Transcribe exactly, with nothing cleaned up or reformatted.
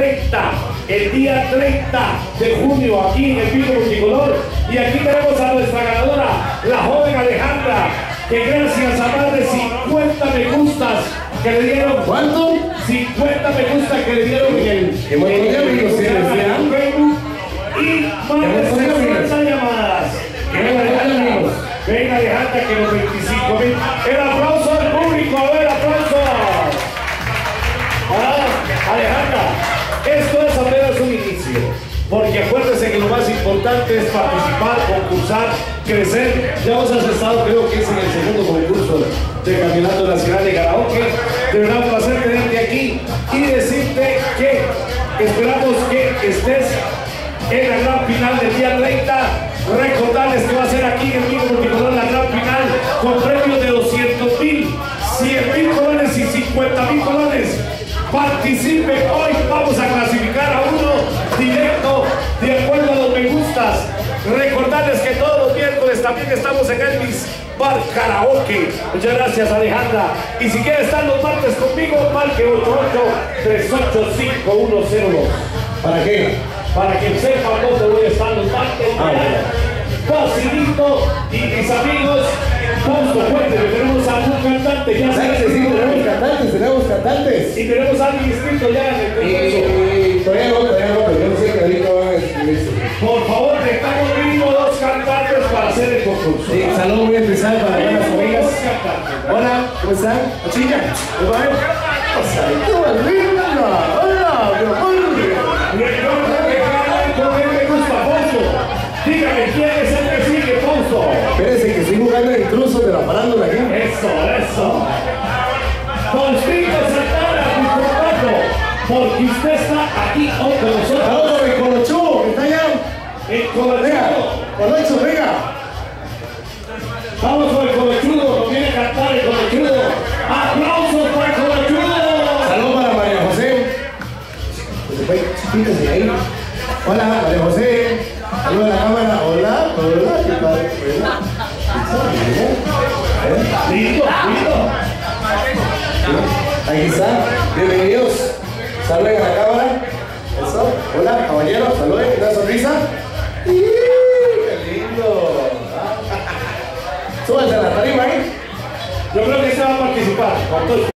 treinta, el día treinta de junio, aquí en el Pico Multicolor. Y aquí tenemos a nuestra ganadora, la joven Alejandra, que gracias a más de cincuenta me gustas que le dieron. ¿Cuánto? cincuenta me gustas que le dieron en el, Qué buen en día, el, amigos, en el ¿sí? Facebook. Y más de sesenta llamadas. Ven Alejandra, ven Alejandra, que los veinticinco mil. El aplauso al público, a ver, aplauso. Ah, Alejandra, esto es apenas un inicio, porque acuérdense que lo más importante es participar, concursar, crecer. Ya vos has estado, creo que es en el segundo concurso del Campeonato Nacional de Karaoke. De verdad, un placer tenerte aquí y decirte que esperamos que estés en la gran final del día treinta. Recordarles que va a ser aquí en el Pico Multicolor la gran final con premios de doscientos mil, cien mil colones y cincuenta mil colones. Participe hoy, vamos a clasificar a uno directo de acuerdo a los me gustas. Recordarles que todos los miércoles también estamos en Elvis Bar Karaoke. Muchas gracias, Alejandra. Y si quiere estar los martes conmigo, marque ocho ocho, tres ocho cinco uno cero dos. ¿Para qué? Para que sepan dónde voy a estar los martes. Facilito. Y mis amigos, Fausto, cuénteme, tenemos a un cantante ya. ¿Sabes? Sí, tenemos cantantes, tenemos cantantes. Y tenemos a alguien inscrito ya en el concurso. Y todavía no, todavía no, pero yo no sé que ahorita van a escribirse. Por favor, dejamos mínimo dos cantantes para hacer el concurso. Sí, un saludo muy especial para las amigas. Hola, ¿cómo están? Chica, ¿cómo va? ¡Qué bonita! ¡Hola, mi amor! Dígame, ¿quién es el que sigue, Fausto? Espérense que estoy jugando el intruso de la farándula aquí. Eso, eso. Faustito Santana, mi compadre, porque usted está aquí hoy con nosotros. Vamos con el Colochudo, que está allá. El Colochudo. Colocho, venga. Vamos con el Colochudo, nos viene a cantar el Colochudo. ¡Aplausos para el Colochudo! Saludos para María José. Quítese ahí. Hola, María José. Saludos a la cámara. Hola, hola, ¿qué tal? Lindo, lindo. Aquí está. Bienvenidos. Saluden a la cámara. Eso. Hola, caballeros. Saluden. Una sonrisa. ¡Qué lindo! Súbanse a la tarima, ¿eh? Yo creo que se va a participar.